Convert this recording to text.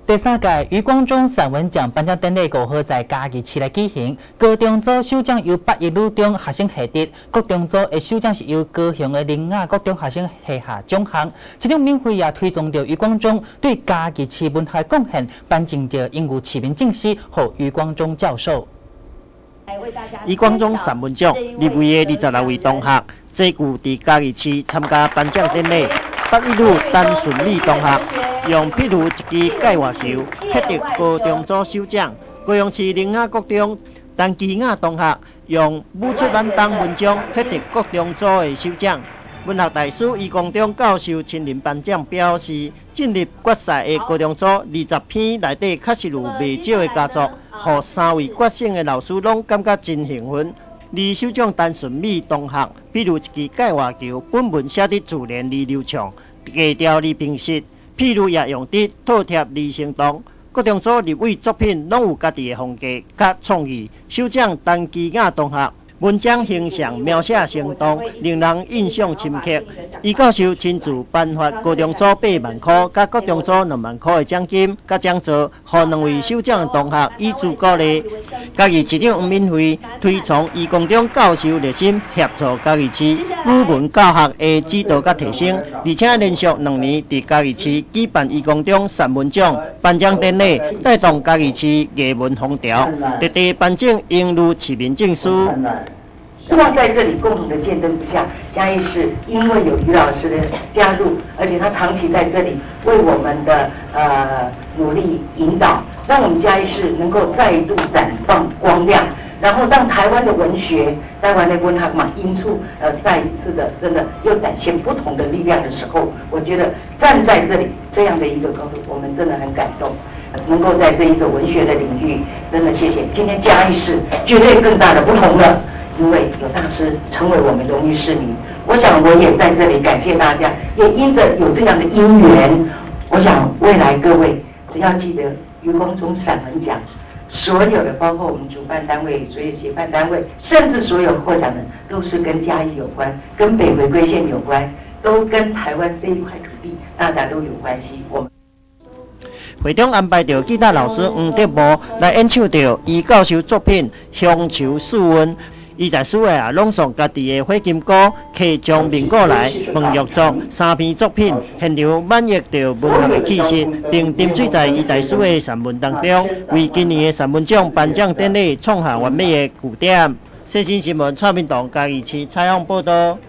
第3届余光中散文奖颁奖典礼5号在嘉义市来举行。高中组首奖由8一女中学生获得，国中组的首奖是由高雄的林雅国中学生获下奖项。这场免费也推崇着余光中对嘉义市文化贡献，颁证着应有市民证书予余光中教授。 余光中散文奖入围的26位同学，这次在嘉义市参加颁奖典礼。8一女陈顺美同学用譬如一支界外球获得高中组首奖，高雄市林雅国中陈基雅同学用舞出咱东文章获得国中组的首奖。文学大师余光中教授亲临颁奖，表示进入决赛的高中组20篇内底，确实有未少的佳作，让3位决胜的老师拢感觉真兴奋。而首奖陈顺美同学，比如一支界外球，本文写得自然而流畅，格调而平实，譬如也用得妥帖而生动。各中组入围作品拢有家己的风格甲创意。首奖陈基雅同学。文章形象描写生动，令人印象深刻。余教授亲自颁发高中组8万块，甲国中组2万块的奖金，甲奖座，予2位首奖的同学以资鼓励。嘉义市长吴敏惠推崇余光中教授热心协助嘉义市语文教学的指导甲提升，而且连续2年伫嘉义市举办余光中散文奖颁奖典礼，带动嘉义市艺文风潮，特地颁证应如市民证书。 希望在这里共同的见证之下，嘉义市因为有余老师的加入，而且他长期在这里为我们的努力引导，让我们嘉义市能够再度绽放光亮，然后让台湾的文学、台湾的文学嘛因处再一次的真的又展现不同的力量的时候，我觉得站在这里这样的一个高度，我们真的很感动。能够在这一个文学的领域，真的谢谢。今天嘉义市绝对更大的不同了。因为有大师成为我们荣誉市民，我想我也在这里感谢大家，也因着有这样的因缘，我想未来各位只要记得余光中散文奖，所有的包括我们主办单位、所有协办单位，甚至所有获奖人，都是跟嘉义有关，跟北回归线有关，都跟台湾这一块土地大家都有关系。我们会中安排着吉他老师黄德模来演唱着余教授作品《乡愁四温》。伊在书内朗诵家己的火金歌，客将民歌来孟玉作3篇作品，现场满溢着文学的气息，并沉醉在伊在书的散文当中，为今年的散文奖颁奖典礼创下完美的句点。《世新新闻》蔡明堂嘉义市采访报道。